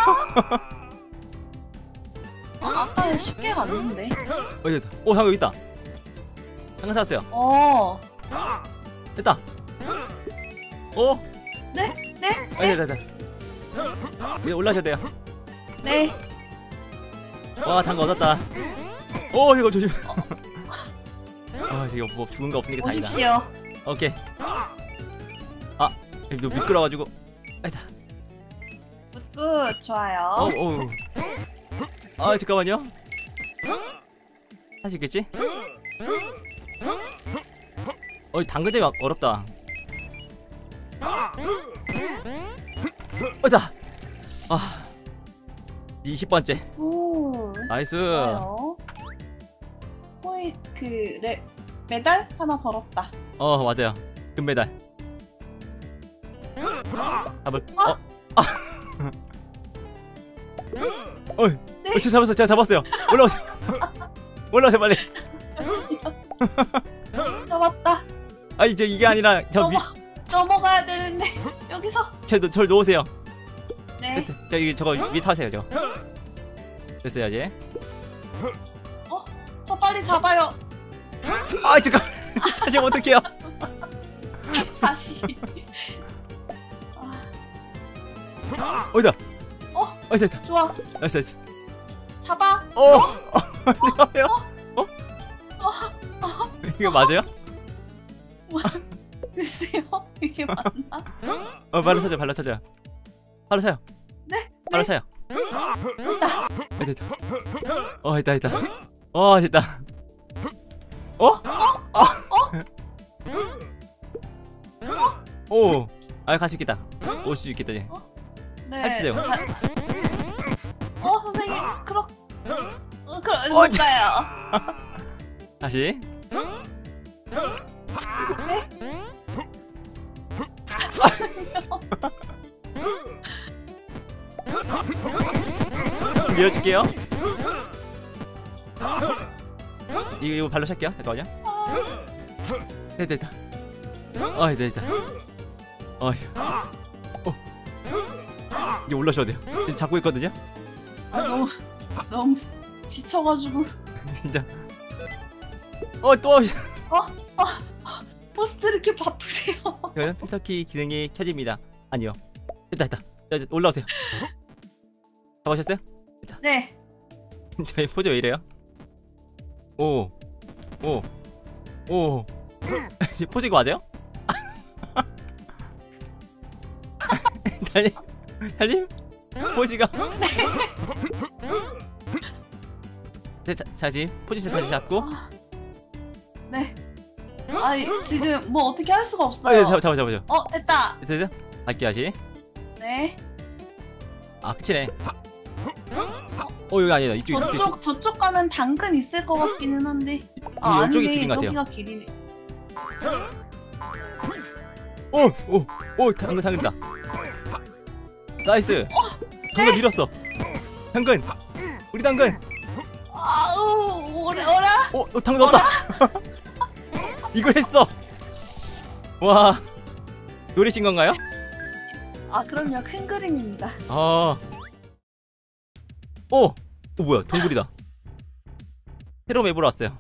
아, 아까 쉽게 갔는데. 어 됐다. 오 잠깐 여기 있다. 잠깐 찾았어요. 어. 됐다. 오. 네? 네? 아 됐다 됐다. 이제 올라가셔야 돼요. 네. 와 당근 얻었다. 오 이거 조심. 아 이거 뭐 죽은 거 없으니까 다행이다. 오십시오. 오케이. 아 이거 미끄러가지고. 아이다. 굿굿 좋아요. 어우. 아 잠깐만요. 할 수 있겠지? 어 당근 때문에 어렵다. 어다. 아 이십 번째. 오. 나이스. 좋아요. 포이 그레 메달 하나 벌었다. 어 맞아요. 금메달. 잡을. 어? 어. 아. 어이. 네. 어, 제가 잡았어요. 제가 잡았어요. 올라오세요. 올라오세요 빨리. 잡았다. 아 이제 이게 아니라 저 위, 넘어 넘어가야 되는데 여기서. 저, 저를 놓으세요. 네. 됐어요. 저 이거 저거 위 타세요 저. 됐어요 이제. 저 빨리 잡아요. 아 잠깐. 찾으면 어떡해요? 다시. 아, 어디다? 어? 어 됐다. 좋아. 나이스 나이스. 잡아. 어. 어. 왜요? 어? 이거 맞아요? 글쎄요. 이게 맞나? 어 발로 쳐줘 발로 쳐줘. 발로 쳐요. 네. 발로 쳐요. 어, 됐다. 어 됐다 됐다. 어 됐다. 어? 어? 오. 아 갈 수 있겠다. 올 수 있겠다 이제. 네. 할 수 있어요. 다- 어 선생님 그렇. 어 그러. 어, 뭔가요? 다시. 네? 밀어줄게요. 이거 이거 발로 찰게요. 잠깐만요. 됐다 됐다. 어 됐다. 어. 어. 이제 올라셔야 돼요. 지금 잡고 있거든요. 아 너무 너무 지쳐가지고. 진짜. 어 또. 버스 이렇게 바쁘세요? 그러면 필터키 기능이 켜집니다. 아니요. 됐다 됐다. 자, 이제 올라오세요. 잡으셨어요? 네. 저희 포즈 왜 이래요? 오. 오. 오. 포즈 이거 맞아요? 달님? 달님? 포즈가 네, 자, 자 지금 포지션 다시 잡고. 아, 네. 아 지금 뭐 어떻게 할 수가 아, 없어요. 네, 잡아 잡아 잡아. 어 됐다. 됐어 됐어? 갈게요 다시. 네. 아 그치네. 어 여기 아니다. 이쪽 이쪽. 저쪽 저쪽 가면 당근 있을 것 같기는 한데. 아 이쪽이 아니네. 길인 것 같아요. 저기가 길이네. 오오오 당근 당근다. 나이스. 당근 밀었어. 당근. 우리 당근. 아우 오래 오라. 어, 어 당근 넣었다. 이걸 했어. 와. 노리신 건가요? 아 그럼요. 큰 그림입니다. 아. 오. 어 뭐야? 동굴이다. 새로운 맵으로 왔어요.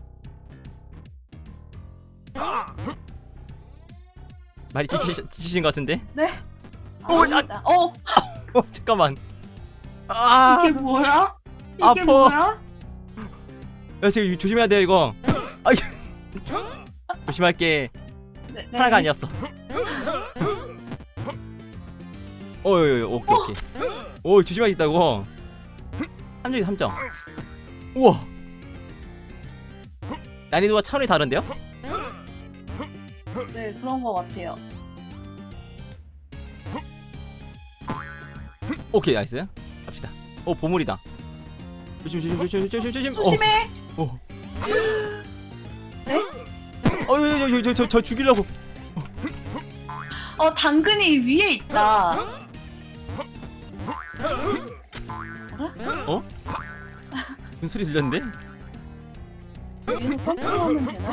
많이 지치, 지치신 것 같은데? 네. 오, 아, 아니다. 어 어 잠깐만. 아. 이게 뭐야? 이게 아파. 뭐야? 야 지금 조심해야 돼요 이거. 아 조심할게. 네, 네. 하나가 아니었어. 어이 오케이 오케이. 오 조심하겠다고. 삼 점이 삼 점. 우와. 난이도가 차원이 다른데요? 네 그런 것 같아요. 오케이 나이스. 갑시다. 오 보물이다. 조심 조심 조심 조심 조심. 조심해. 오. 오. 네? 어저저저 저 죽이려고. 어 당근이 위에 있다. 뭐라? 무슨 소리 들렸는데? 위에서 점프하면 되나?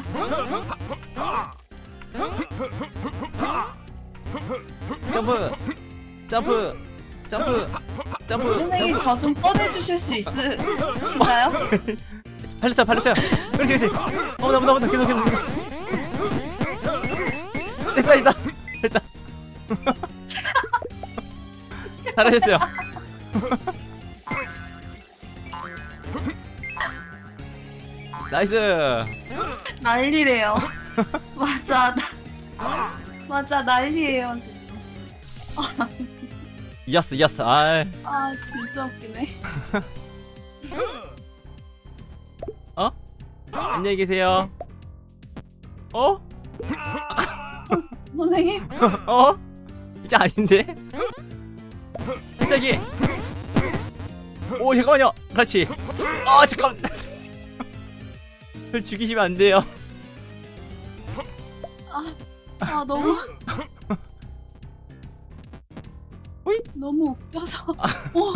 점프 점프 점프 점프 선생님 점프. 저 좀 꺼내주실 수 있으신가요? 발로 차 발로 차. 그렇지 그렇지. 어머나 어머나 어머나 계속 계속 계속. 됐다 됐다 됐다. 잘하셨어요. 나이스. 난리래요. 맞아. 나, 맞아 난리예요. 이겼어 이겼어. 아. 아 진짜 웃기네. 어? 안녕히 계세요. 어? 선생님 어? 이제 아닌데? 필살기. 오 잠깐만요. 그렇지. 아 잠깐. 절 죽이시면 안 돼요. 아, 아 너무 호잇. 너무 웃겨서. 오,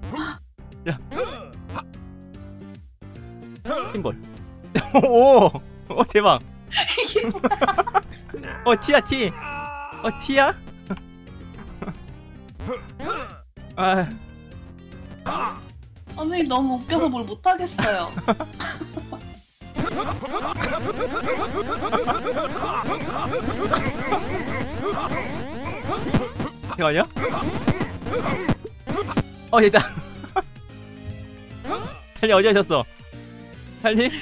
핀볼. 오, 오 대박. 이게 뭐야? 어 티야 티. 어 티야? 아, 선생님 너무 웃겨서 뭘 못하겠어요. 잠깐만요. 어 됐다. 달리 어디 가셨어? 달리?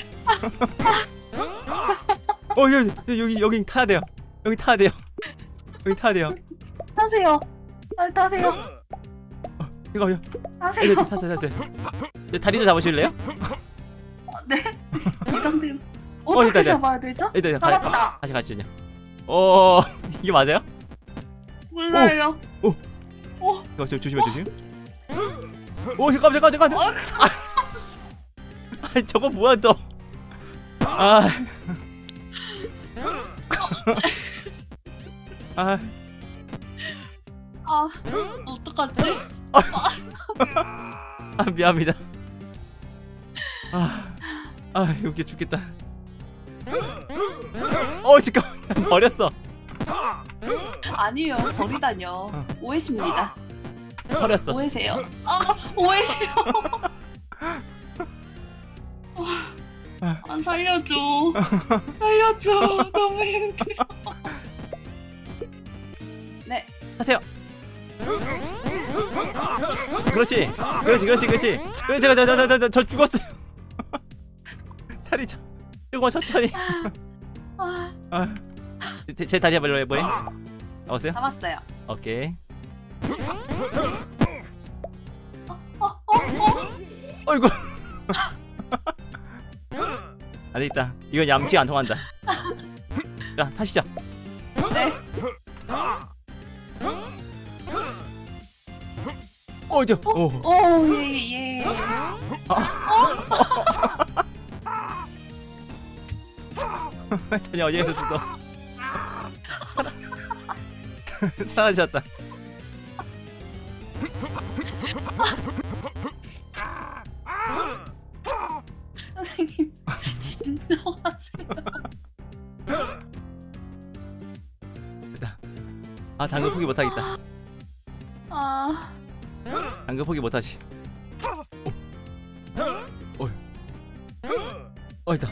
어 여기 여기 여기 타야 돼요. 여기 타야 돼요. 여기 타야 돼요. 타세요. 빨리 타세요. 잠깐만요. 타세요. 네, 탔어요 탔어요. 네, 다리 좀 잡으실래요? 네. 이 상태로 어, 어떻게 됐다, 됐다. 잡아야 되죠? 네, 네, 잡았다. 다, 다시 가시죠. 어 이게 맞아요? 몰라요. 오. 오. 이거 저 조심해 조심. 오 잠깐 잠깐 잠깐. 어, 아 저거 뭐야 또? 아. 아. 아, 어떡하지? 아 미안합니다. 아, 아 여기 죽겠다. 어 잠깐 버렸어. 아니요, 버리다뇨. 어. 오해십니다. 버렸어. 오해세요. 아, 오해세요. 안 살려줘. 살려줘. 너무 힘들어. 네. 하세요. 그렇지, 그렇지, 그렇지, 그렇지. 그래 제가 저저저저 저 죽었어요. 다리 저 조금 천천히. 아, 아, 제, 제 다리 한번 뭐해? 나왔어요? 잡았어요. 오케이. 어, 어, 어. 어이구. 안 되겠다. 이건 얌치가 안 통한다. 자 타시죠. 네. 어 저. 오. 오, 예, 예. 다니 어디 가셨어 또? 사라졌다. 선생님, 진정하세요. 됐다. 아 당근 포기 못하겠다. 아, 당근 포기 못하지. 어. 어. 어 있다.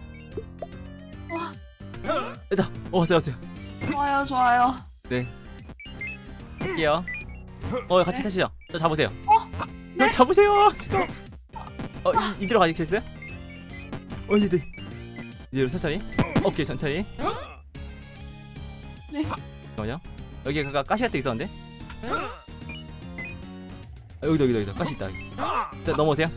됐다. 어 왔어요 왔어요. 좋아요, 좋아요. 네. 할게요. 어 같이 네. 타시죠. 저 잡으세요. 네. 저 잡으세요. 잠깐. 어 이, 이대로 가시겠어요? 어 이제 네. 이대로 천천히. 오케이 천천히. 네. 잠깐만요. 여기 아까 가시 같은 게 있었는데. 아, 여기도 여기도 여기도 가시 있다. 여기. 자, 넘어오세요.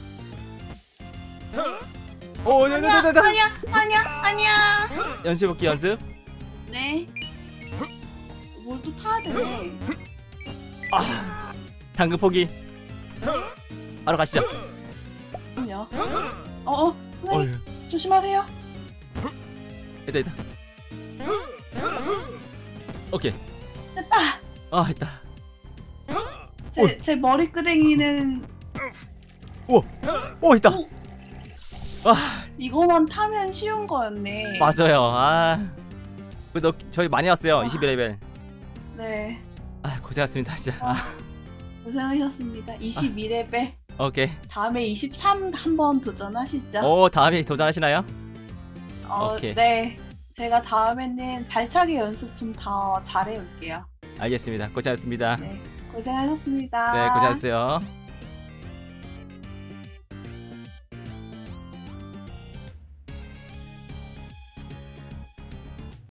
오, 네, 네, 네, 네, 네. 아니야, 아니야, 아니야. 연습 볼게 연습. 네. 뭘 또 타야 되네. 아, 당근 포기. 바로 가시죠. 그럼요. 어, 어, 선생님 어휴, 조심하세요. 됐다 됐다. 오케이. 됐다. 아 됐다. 제, 제 머리끄댕이는 오, 오 있다. 오. 아 이거만 타면 쉬운 거였네. 맞아요. 아, 그래도 저희 많이 왔어요. 이십일 레벨. 네. 아 고생하셨습니다 진짜. 와. 아, 고생하셨습니다. 이십이 레벨. 오케이. 다음에 이십삼 한번 도전하시죠. 오 다음에 도전하시나요? 어, 오케이. 네. 제가 다음에는 발차기 연습 좀 더 잘해올게요. 알겠습니다. 고생하셨습니다. 네. 고생하셨습니다. 네 고생하셨어요.